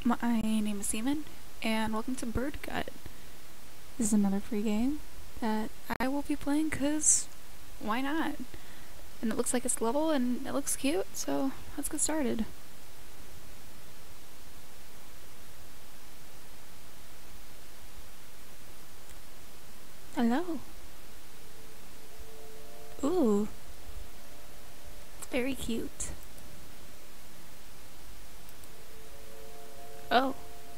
My name is Seaman, and welcome to Bird Gut. This is another free game that I will be playing because why not? And it looks like it's level and it looks cute, so let's get started. Hello. Ooh. Very cute. Oh.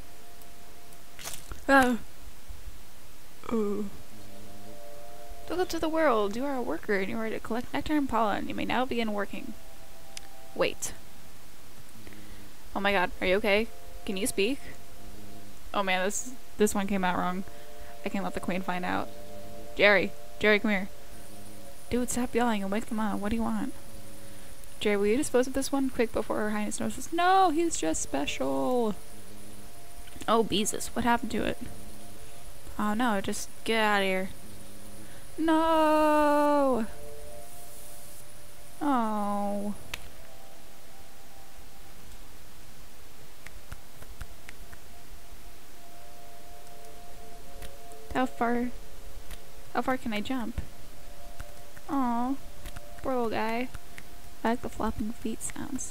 Oh. Ooh. Welcome to the world. You are a worker and you are to collect nectar and pollen. You may now begin working. Wait. Oh my god, are you okay? Can you speak? Oh man, this one came out wrong. I can't let the queen find out. Jerry, come here. Dude, stop yelling and wake them up. What do you want? Jerry, will you dispose of this one quick before Her Highness notices? No, he's just special. Oh, Beezus, what happened to it? Oh no, just get out of here. No! Oh. How far can I jump? Oh, poor little guy. I like the flopping feet sounds.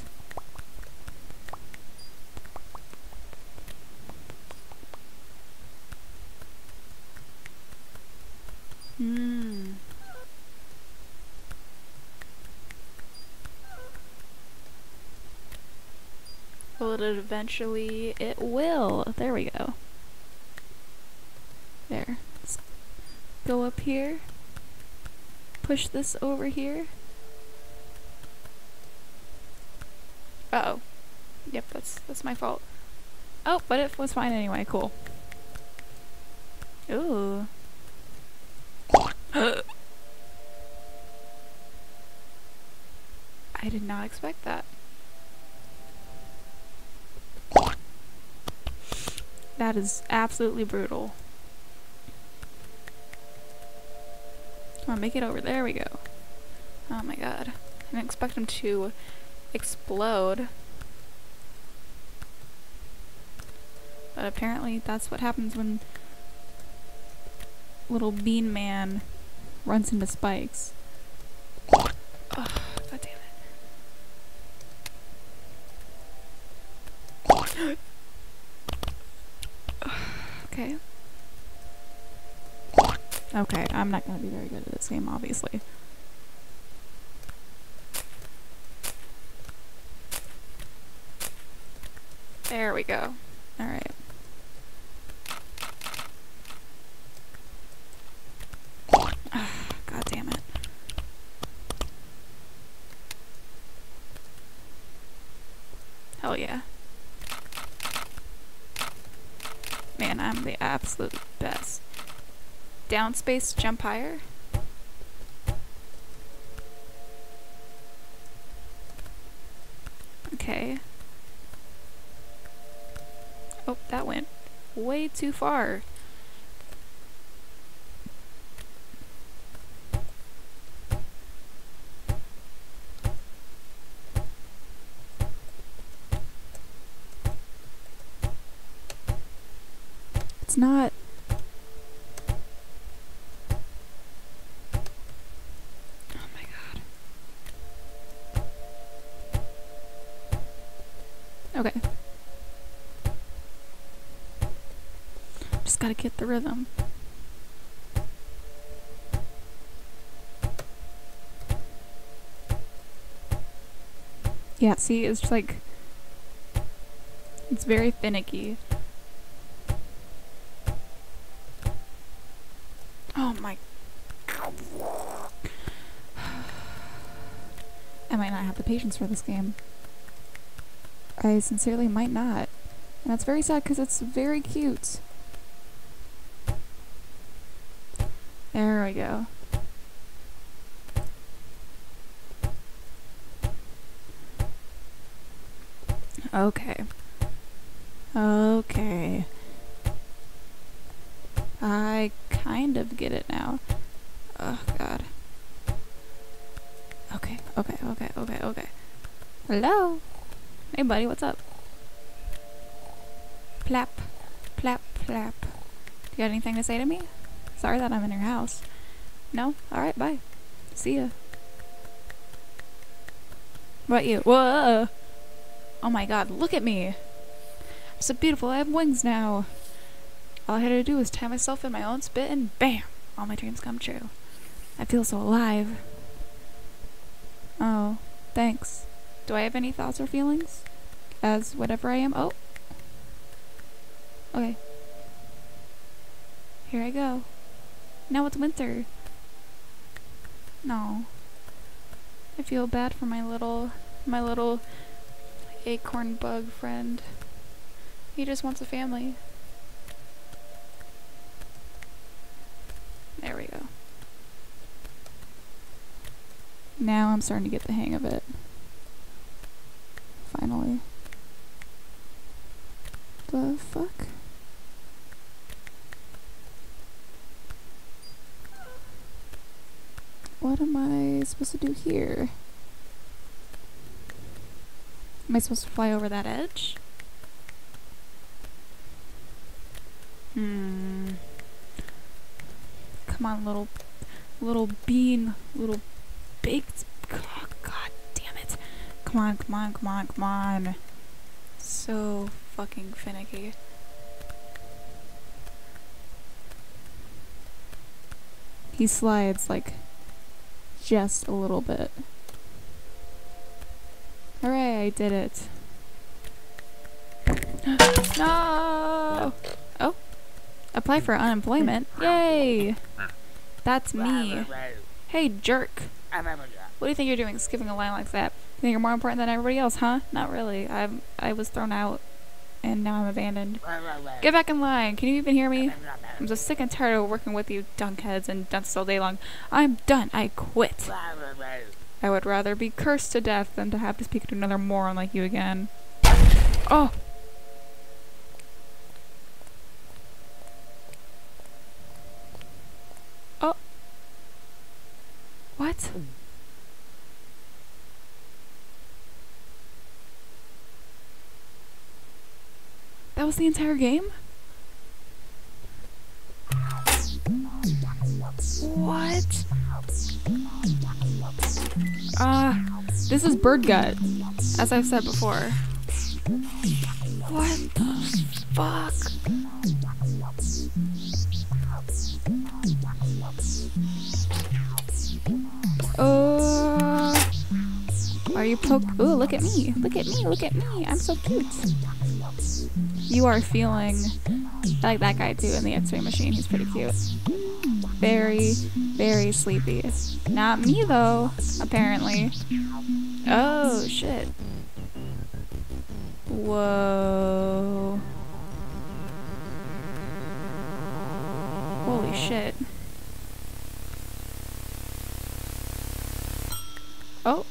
Will it eventually? It will. There we go. There. Let's go up here. Push this over here. Uh-oh. Yep, that's my fault. Oh, but it was fine anyway. Cool. Ooh. I did not expect that. That is absolutely brutal. Come on, make it over. There we go. Oh my god. I didn't expect him to explode. But apparently that's what happens when little bean man runs into spikes. Oh, god damn it. Okay. Okay, I'm not gonna be very good at this game, obviously. There we go. Alright. God damn it. Hell yeah. Man, I'm the absolute best. Down space, jump higher. Okay. Oh, that went way too far. It's not... Oh my god. Okay. Just gotta get the rhythm. Yeah, see, it's just like... It's very finicky. Oh my... I might not have the patience for this game. I sincerely might not. And that's very sad because it's very cute. There we go. Okay. Okay. I kind of get it now. Oh god. Okay. Hello? Hey buddy, what's up? Plap. Plap, plap. You got anything to say to me? Sorry that I'm in your house. No? Alright, bye. See ya. What about you? Whoa! Oh my god, look at me! I'm so beautiful, I have wings now! All I had to do was tie myself in my own spit and BAM! All my dreams come true. I feel so alive. Oh, thanks. Do I have any thoughts or feelings? As whatever I am? Oh! Okay. Here I go. Now it's winter. No. I feel bad for my little acorn bug friend. He just wants a family. There we go. Now I'm starting to get the hang of it. Finally. The fuck? What am I supposed to do here? Am I supposed to fly over that edge? Come on, little bean, little baked. Oh, god damn it! Come on, come on, come on, come on! So fucking finicky. He slides like just a little bit. Hooray, I did it. No! Oh. Apply for unemployment. Yay! That's me. Hey, jerk. What do you think you're doing, skipping a line like that? You think you're more important than everybody else, huh? Not really. I was thrown out, and now I'm abandoned. Get back in line. Can you even hear me? I'm so sick and tired of working with you dunkheads and dunce all day long. I'm done. I quit. I would rather be cursed to death than to have to speak to another moron like you again. Oh! Oh! What? That was the entire game? What? This is bird gut, as I've said before. What the fuck? Are you Ooh, look at me. Look at me. Look at me. I'm so cute. You are feeling like that guy too in the X-ray machine. He's pretty cute. Very, very sleepy. Not me though, apparently. Oh, shit. Whoa. Holy shit. Oh.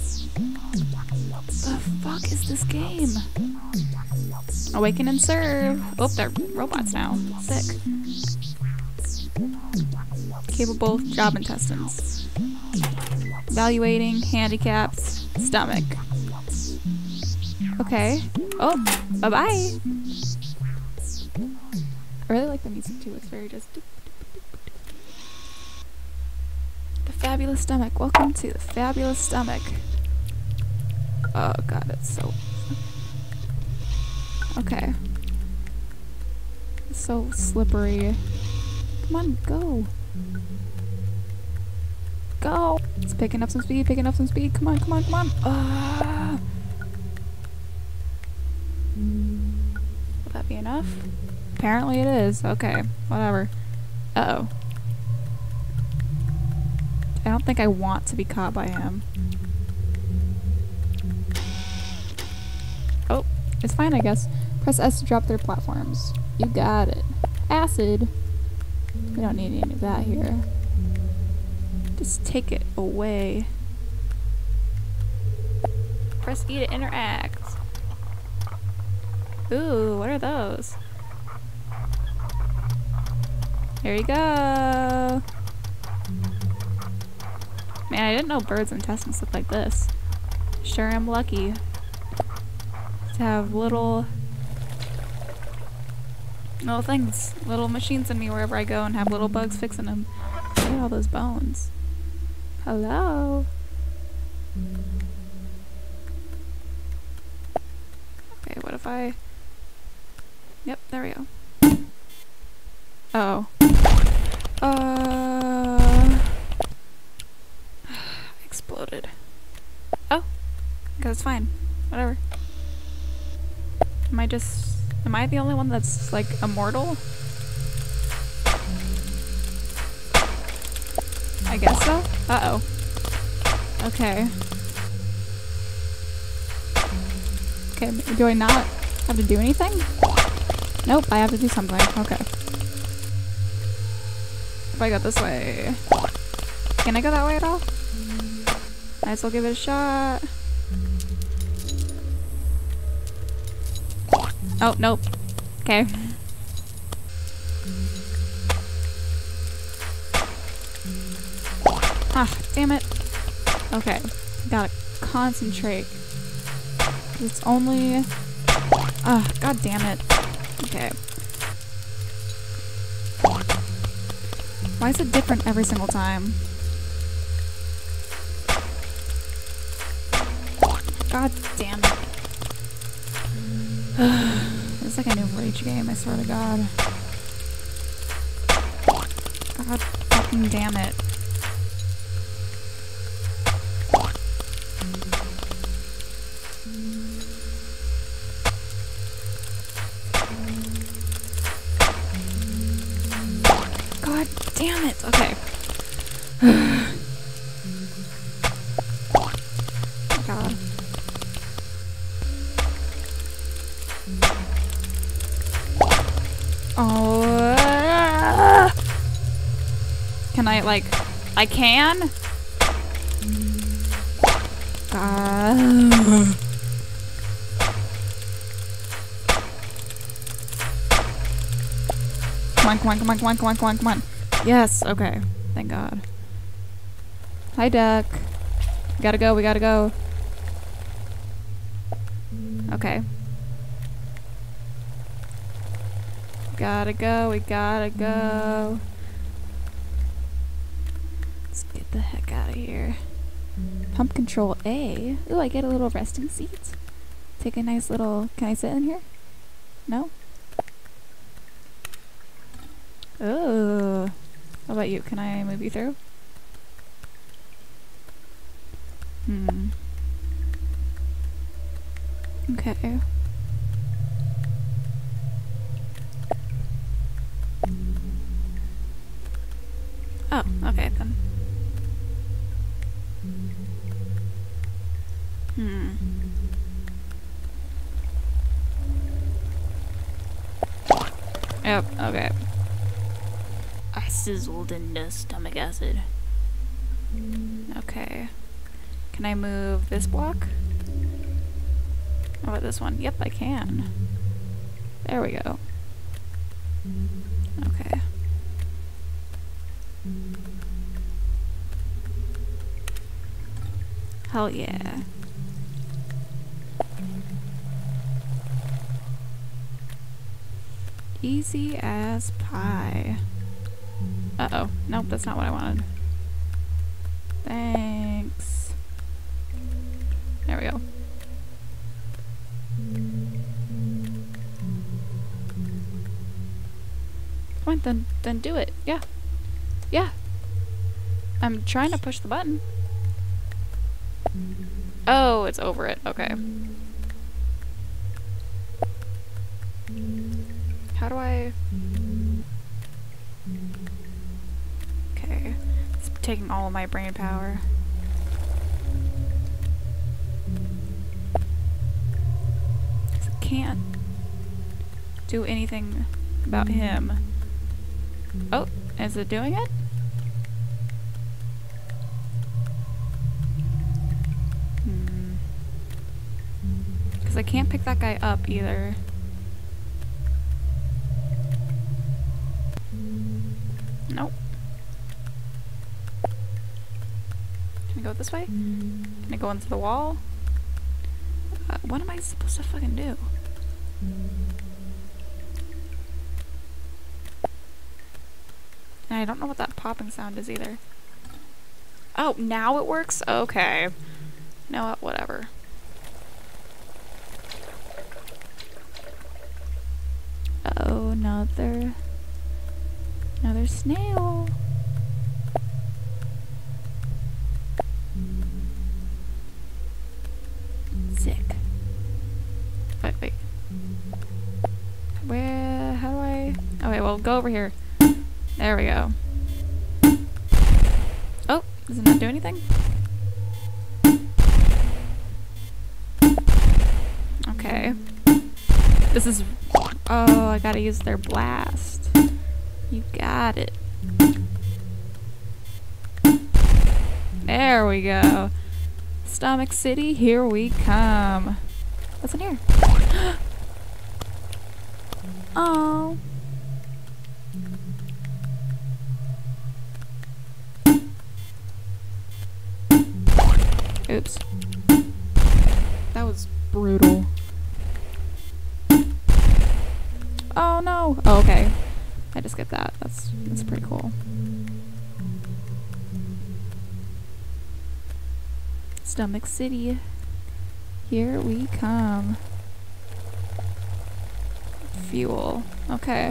The fuck is this game? Awaken and serve. Oh, they're robots now. Sick. Capable job intestines. Evaluating, handicaps, stomach. Okay. Oh, bye-bye. I really like the music too. It's very just... The fabulous stomach. Welcome to the fabulous stomach. Oh god, it's so... Okay. It's so slippery. Come on, go. Go! It's picking up some speed, picking up some speed. Come on, come on, come on. Will that be enough? Apparently it is. Okay, whatever. Uh-oh. I don't think I want to be caught by him. Oh, it's fine, I guess. Press S to drop their platforms. You got it. Acid! We don't need any of that here. Just take it away. Press E to interact. Ooh, what are those? There you go. Man, I didn't know birds' intestines look like this. Sure am lucky to have little Little things. Little machines in me wherever I go and have little bugs fixing them. Look at all those bones. Hello? Okay, what if I... Yep, there we go. Oh. Exploded. Oh. Okay, that's fine. Whatever. Am I the only one that's, like, immortal? I guess so? Uh-oh. Okay. Okay, do I not have to do anything? Nope, I have to do something. Okay. If I go this way... Can I go that way at all? Might as well give it a shot. Oh, nope. Okay. Ah, damn it. Okay. Gotta concentrate. It's only... Ah, god damn it. Okay. Why is it different every single time? God damn it. It's like a new Rage game, I swear to God. God fucking damn it. God damn it. Okay. God. Oh. Can I, like... I can? God. Come on, come on, come on, come on, come on, come on, come on. Yes, okay. Thank God. Hi, duck. We gotta go, we gotta go. Okay. Gotta go, we gotta go. Let's get the heck out of here. Pump control A. Ooh, I get a little resting seat. Take a nice little... Can I sit in here? No? Ooh. How about you? Can I move you through? Hmm. Okay. Oh, okay then. Hmm. Yep, okay. I sizzled into stomach acid. Okay. Can I move this block? How about this one? Yep, I can. There we go. Okay. Hell yeah. Easy as pie. Uh-oh. Nope, that's not what I wanted. Thanks. There we go. Come on, then do it. Yeah. Yeah. I'm trying to push the button. Oh, it's over it. Okay. How do I... Okay. It's taking all of my brain power. I can't do anything about him. Oh, is it doing it? Because I can't pick that guy up either. Nope. Can I go this way? Can I go into the wall? What am I supposed to fucking do? I don't know what that popping sound is either. Oh, now it works? Okay. No, whatever. Oh, another snail. Sick. Wait. How do I? Okay, well, go over here. There we go. Oh, does it not do anything? Okay. This is... Oh, I gotta use their blast. You got it. There we go. Stomach City, here we come. What's in here? Oh. Oops. That was brutal. Oh no. Oh, okay. I just get that. That's pretty cool. Stomach City. Here we come. Fuel. Okay.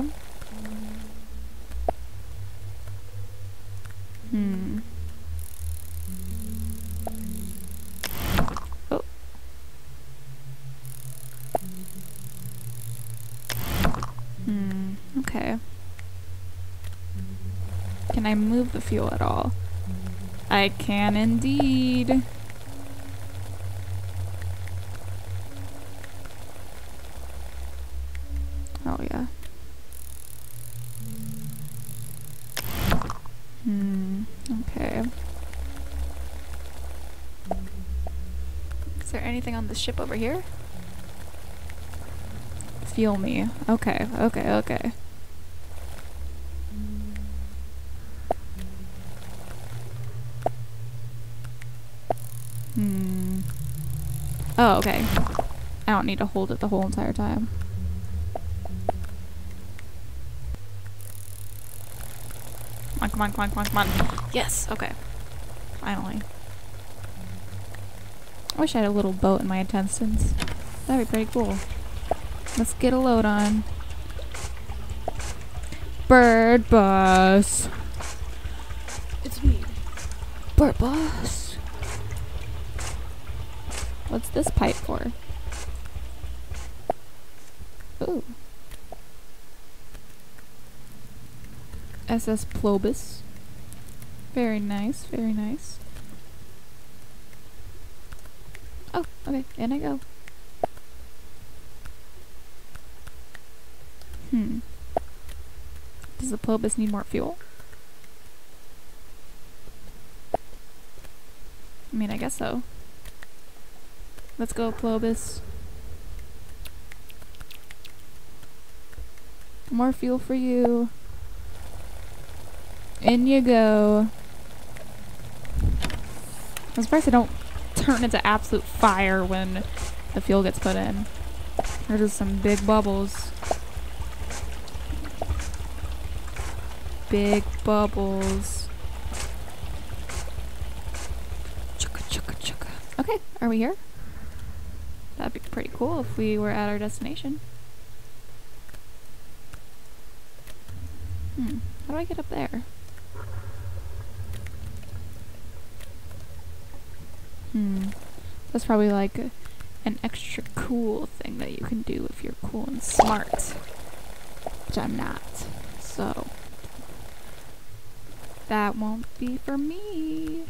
Oh. Okay. Can I move the fuel at all? I can indeed. Oh yeah. Okay. Is there anything on the ship over here? Fuel me. Okay. Oh, okay. I don't need to hold it the whole entire time. Come on. Yes, okay. Finally. I wish I had a little boat in my intestines. That'd be pretty cool. Let's get a load on. Bird Boss. It's me. Bird Boss. What's this pipe for? Ooh. SS Plobus. Very nice. Oh, okay, in I go. Does the Plobus need more fuel? I mean, I guess so. Let's go, Plobus. More fuel for you. In you go. I'm surprised they don't turn into absolute fire when the fuel gets put in. There's just some big bubbles. Big bubbles. Chugga. Okay, are we here? That'd be pretty cool if we were at our destination. How do I get up there? That's probably like an extra cool thing that you can do if you're cool and smart. Which I'm not. So that won't be for me.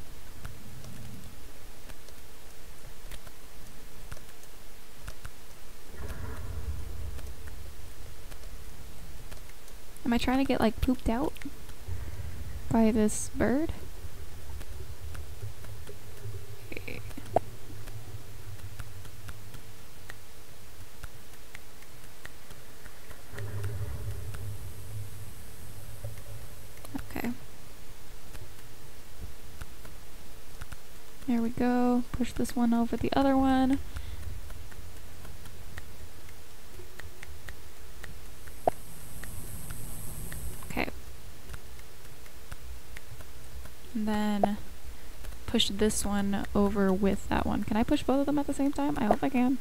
Am I trying to get like pooped out by this bird? Okay. There we go. Push this one over the other one. and then push this one over with that one. Can I push both of them at the same time? I hope I can.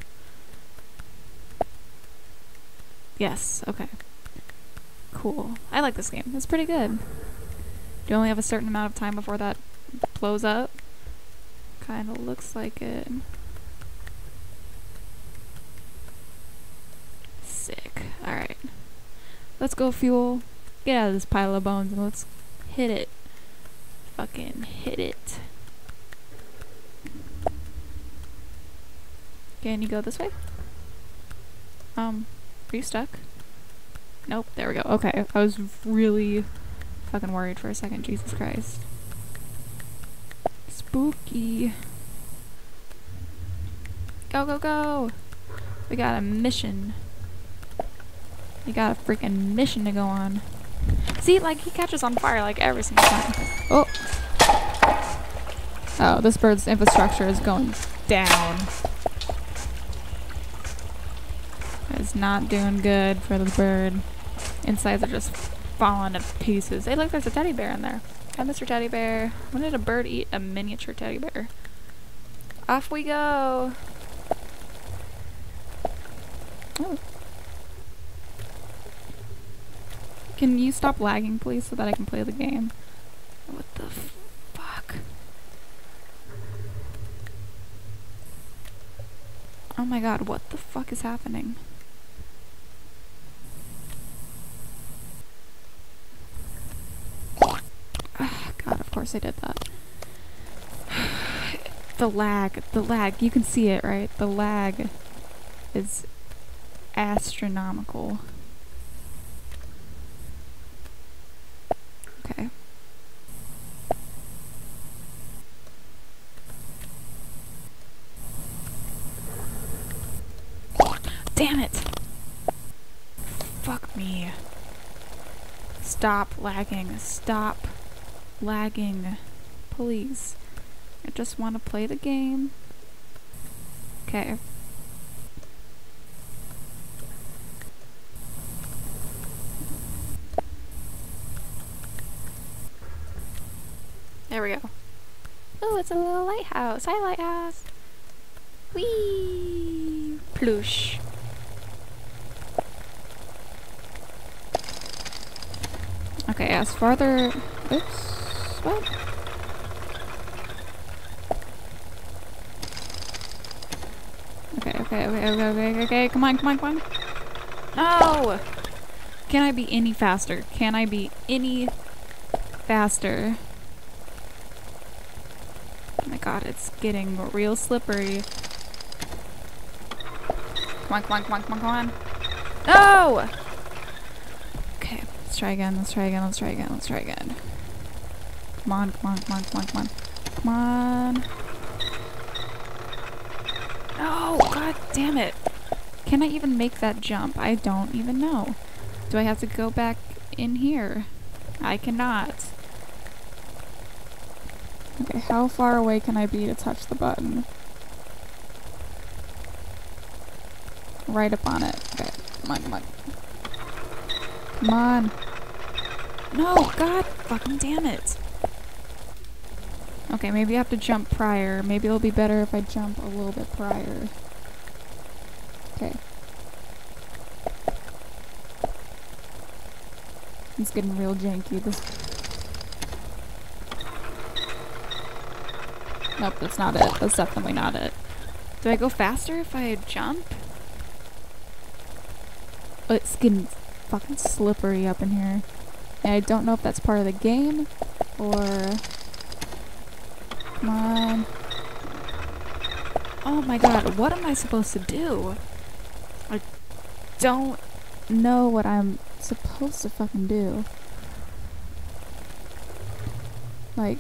Yes, okay. Cool. I like this game. It's pretty good. You only have a certain amount of time before that blows up. Kinda looks like it. Sick. Alright. Let's go, Fuel. Get out of this pile of bones and let's hit it. Fucking hit it. Can you go this way? Are you stuck? Nope, there we go. Okay, I was really fucking worried for a second. Jesus Christ. Spooky. Go, go, go! We got a mission. We got a freaking mission to go on. See, like, he catches on fire like every single time. Oh! Oh, this bird's infrastructure is going down. It's not doing good for the bird. Insides are just falling to pieces. Hey, look, there's a teddy bear in there. Hi, Mr. Teddy Bear. When did a bird eat a miniature teddy bear? Off we go! Oh. Can you stop lagging, please, so that I can play the game? What the fuck? Oh my god, what the fuck is happening? God, of course I did that. The lag, you can see it, right? The lag is astronomical. Okay. Damn it! Fuck me. Stop lagging. Stop lagging. Please. I just want to play the game. Okay. There we go. Oh, it's a little lighthouse. Hi, lighthouse. Whee! Ploosh. Okay, as farther... Oops. What? Okay. Come on. No! Can I be any faster? Can I be any faster? Oh my god, it's getting real slippery. Come on. No! Okay, let's try again. Come on. No! God damn it. Can I even make that jump? I don't even know. Do I have to go back in here? I cannot. Okay, how far away can I be to touch the button? Right up on it. Okay, come on. No, god fucking damn it. Okay, maybe I have to jump prior. Maybe it'll be better if I jump a little bit prior. Okay. It's getting real janky. Nope, that's not it. That's definitely not it. Do I go faster if I jump? Oh, it's getting fucking slippery up in here. And I don't know if that's part of the game or... Come on. Oh my god, what am I supposed to do? I don't know what I'm supposed to fucking do. Like,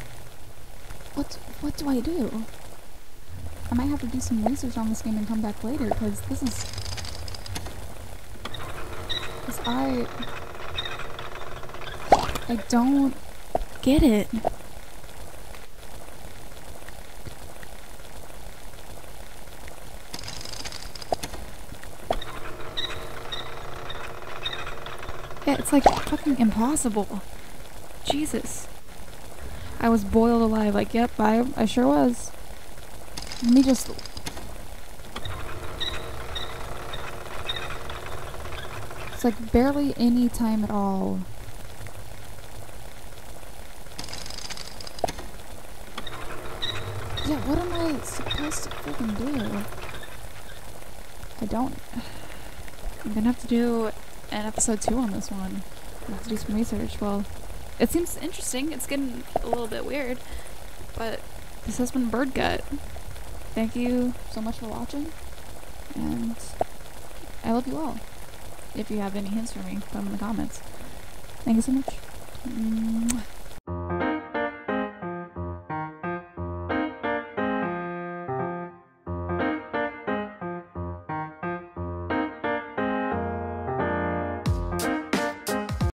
what do I do? I might have to do some research on this game and come back later, because this is... Because I don't get it. Yeah, it's like fucking impossible. Jesus. I was boiled alive. Like, yep, I sure was. Let me just... It's like barely any time at all. Yeah, what am I supposed to freaking do? I don't... I'm gonna have to do an episode 2 on this one. I have to do some research. Well, it seems interesting. It's getting a little bit weird. But this has been Bird Gut. Thank you so much for watching. And I love you all. If you have any hints for me, put them in the comments. Thank you so much. Mwah.